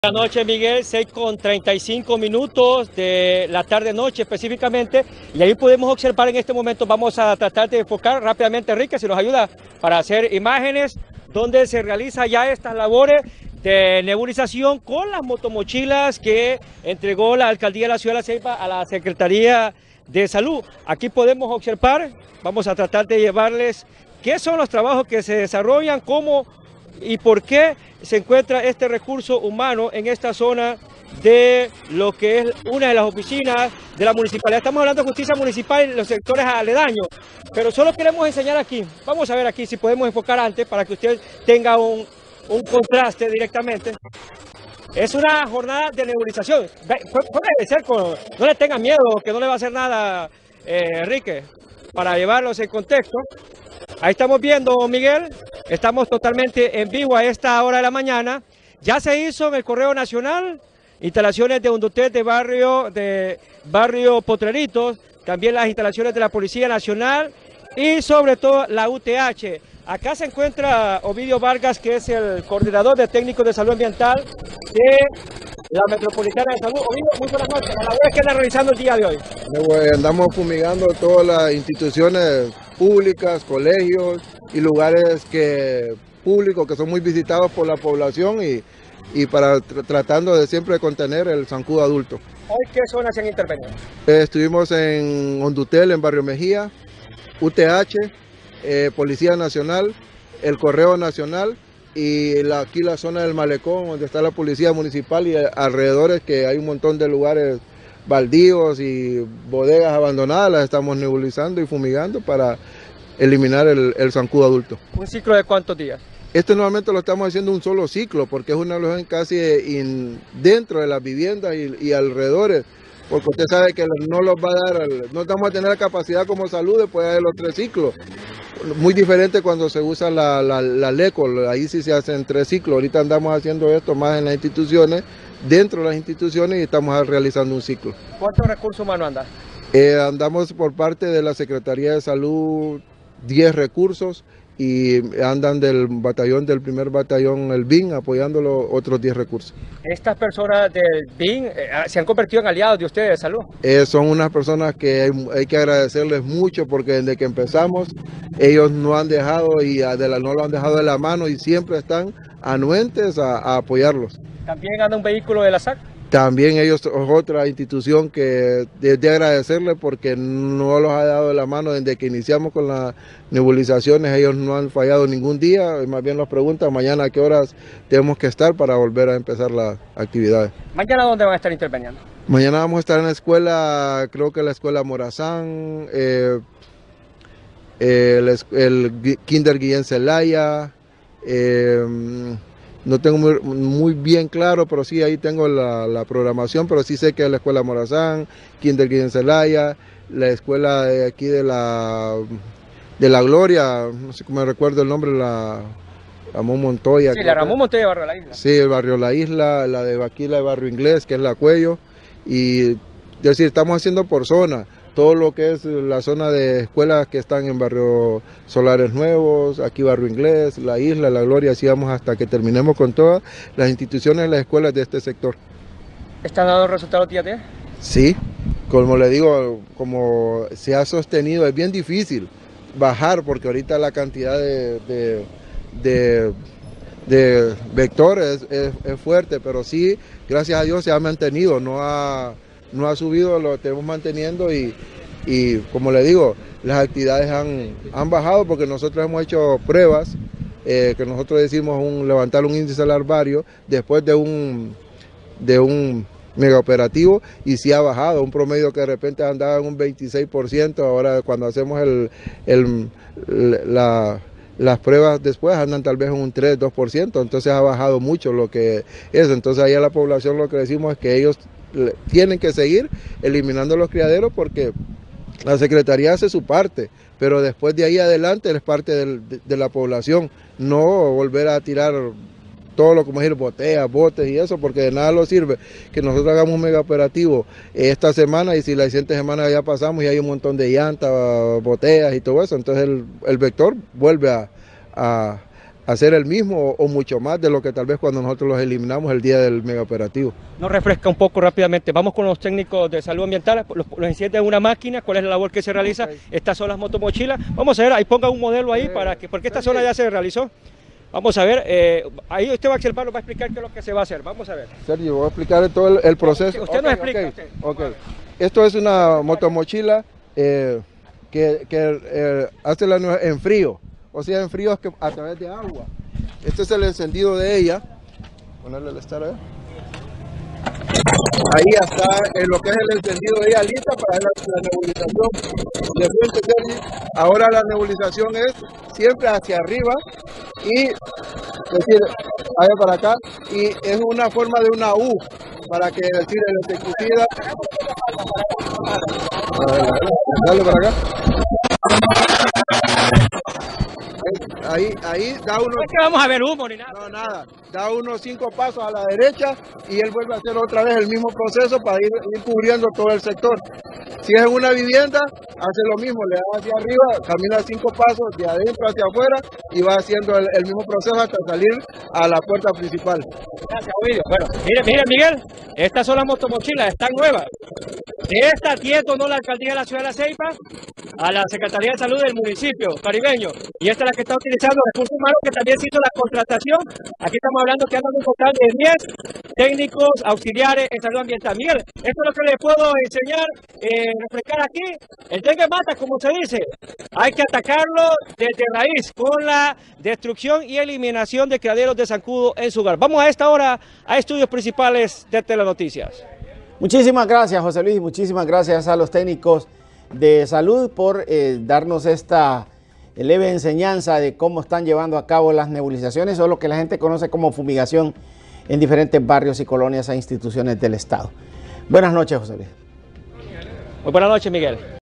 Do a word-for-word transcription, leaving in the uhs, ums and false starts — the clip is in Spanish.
Buenas noches, Miguel, seis con treinta y cinco minutos de la tarde-noche específicamente, y ahí podemos observar en este momento. Vamos a tratar de enfocar rápidamente, Enrique, si nos ayuda, para hacer imágenes donde se realiza ya estas labores de nebulización con las motomochilas que entregó la Alcaldía de la Ciudad de La Ceiba a la Secretaría de Salud. Aquí podemos observar, vamos a tratar de llevarles qué son los trabajos que se desarrollan, cómo y por qué se encuentra este recurso humano en esta zona de lo que es una de las oficinas de la municipalidad. Estamos hablando de justicia municipal y los sectores aledaños, pero solo queremos enseñar aquí. Vamos a ver aquí si podemos enfocar antes para que usted tenga un, un contraste directamente. Es una jornada de nebulización. Puede ser con, no le tenga miedo, que no le va a hacer nada, eh, Enrique, para llevarlos en contexto. Ahí estamos viendo, Miguel, estamos totalmente en vivo a esta hora de la mañana. Ya se hizo en el Correo Nacional, instalaciones de Undutel de barrio, de barrio Potreritos, también las instalaciones de la Policía Nacional y sobre todo la U T H. Acá se encuentra Ovidio Vargas, que es el coordinador de técnicos de salud ambiental de la Metropolitana de Salud. Ovidio, muy buenas noches. ¿La labor que anda realizando el día de hoy? Andamos fumigando todas las instituciones públicas, colegios y lugares que públicos que son muy visitados por la población y, y para tr tratando de siempre contener el zancudo adulto. ¿Hoy qué zonas se han intervenido? Eh, estuvimos en Undutel, en Barrio Mejía, U T H, eh, Policía Nacional, el Correo Nacional y la, aquí la zona del Malecón, donde está la Policía Municipal y alrededores, que hay un montón de lugares baldíos y bodegas abandonadas. Las estamos nebulizando y fumigando para eliminar el, el zancudo adulto. ¿Un ciclo de cuántos días? Este normalmente lo estamos haciendo un solo ciclo porque es una evaluación casi in, dentro de las viviendas y, y alrededores, porque usted sabe que no los va a dar, no estamos a tener la capacidad como salud de poder hacer los tres ciclos. Muy diferente cuando se usa la, la, la LECO, ahí sí se hacen tres ciclos. Ahorita andamos haciendo esto más en las instituciones, dentro de las instituciones, y estamos realizando un ciclo. ¿Cuántos recursos humanos andan? Eh, andamos por parte de la Secretaría de Salud diez recursos y andan del batallón, del primer batallón, el B I N, apoyando los otros diez recursos. ¿Estas personas del B I N eh, se han convertido en aliados de ustedes de salud? Eh, son unas personas que hay, hay que agradecerles mucho porque desde que empezamos ellos no han dejado y de la, no lo han dejado de la mano y siempre están anuentes a, a apoyarlos. ¿También anda un vehículo de la S A C? También ellos es otra institución que de, de agradecerle porque no los ha dado de la mano desde que iniciamos con las nebulizaciones. Ellos no han fallado ningún día, más bien nos preguntan mañana a qué horas tenemos que estar para volver a empezar las actividades. ¿Mañana dónde van a estar interviniendo? Mañana vamos a estar en la escuela, creo que la escuela Morazán, eh, el, el Kinder Guillén Zelaya, eh, no tengo muy, muy bien claro, pero sí ahí tengo la, la programación, pero sí sé que es la escuela Morazán, Kinder Guillén Zelaya, la escuela de aquí de la, de la Gloria, no sé cómo me recuerdo el nombre, la Ramón Montoya. Sí, la Ramón Montoya de Barrio La Isla. Sí, el Barrio La Isla, la de Baquila de Barrio Inglés, que es la Cuello, y es decir, estamos haciendo por zona. Todo lo que es la zona de escuelas que están en Barrio Solares Nuevos, aquí Barrio Inglés, La Isla, La Gloria, así vamos hasta que terminemos con todas las instituciones y las escuelas de este sector. ¿Están dando resultados día a día? Sí, como le digo, como se ha sostenido, es bien difícil bajar porque ahorita la cantidad de, de, de, de vectores es, es, es fuerte, pero sí, gracias a Dios se ha mantenido, no ha... no ha subido, lo tenemos manteniendo y, y como le digo, las actividades han, han bajado porque nosotros hemos hecho pruebas, eh, que nosotros decimos un, levantar un índice larvario después de un, de un mega operativo y sí ha bajado, un promedio que de repente andaba en un veintiséis por ciento, ahora cuando hacemos el, el, la... las pruebas después andan tal vez en un tres, dos por ciento, entonces ha bajado mucho lo que es. Entonces ahí a la población lo que decimos es que ellos tienen que seguir eliminando los criaderos porque la Secretaría hace su parte, pero después de ahí adelante es parte del, de, de la población, no volver a tirar todo lo como decir botellas, botes y eso, porque de nada lo sirve que nosotros hagamos un mega operativo esta semana y si la siguiente semana ya pasamos y hay un montón de llantas, botellas y todo eso, entonces el, el vector vuelve a, a, hacer el mismo o, o mucho más de lo que tal vez cuando nosotros los eliminamos el día del mega operativo. Nos refresca un poco rápidamente. Vamos con los técnicos de salud ambiental, los, los encienden una máquina, cuál es la labor que se realiza. Okay. Estas son las motomochilas. Vamos a ver, ahí ponga un modelo ahí, sí, para que, porque esta zona ya se realizó. Vamos a ver, eh, ahí usted va a observar, nos va a explicar qué es lo que se va a hacer. Vamos a ver. Sergio, voy a explicar todo el, el proceso. Usted okay, nos explica. Okay, okay. Okay. Esto es una motomochila eh, que, que eh, hace la en frío, o sea, en frío es que a través de agua. Este es el encendido de ella. Ponerle el estar ahí. Ahí está en lo que es el encendido de ella lista para la, la nebulización de frente, Sergi. Ahora la nebulización es siempre hacia arriba y es decir, allá para acá, y es una forma de una U para que decir el insecticida. Dale para acá. Ahí, ahí da unos... No es que vamos a ver humo ni nada. No, nada. Da unos cinco pasos a la derecha y él vuelve a hacer otra vez el mismo proceso para ir, ir cubriendo todo el sector. Si es en una vivienda, hace lo mismo, le da hacia arriba, camina cinco pasos de adentro hacia afuera y va haciendo el, el mismo proceso hasta salir a la puerta principal. Gracias, Ovidio. Bueno, mire, mire, Miguel, estas son las motomochilas, están nuevas. De esta tiene donó la alcaldía de la ciudad de La Ceiba a la Secretaría de Salud del municipio caribeño. Y esta es la que está utilizando Recursos Humanos, que también se hizo la contratación. Aquí estamos hablando que andan un total de diez técnicos auxiliares en salud ambiental. Miguel, esto es lo que les puedo enseñar, eh, refrescar aquí. El dengue mata, como se dice. Hay que atacarlo desde raíz con la destrucción y eliminación de criaderos de zancudo en su hogar. Vamos a esta hora a estudios principales de Telenoticias. Muchísimas gracias, José Luis, muchísimas gracias a los técnicos de salud por eh, darnos esta leve enseñanza de cómo están llevando a cabo las nebulizaciones o lo que la gente conoce como fumigación en diferentes barrios y colonias e instituciones del Estado. Buenas noches, José Luis. Muy buenas noches, Miguel.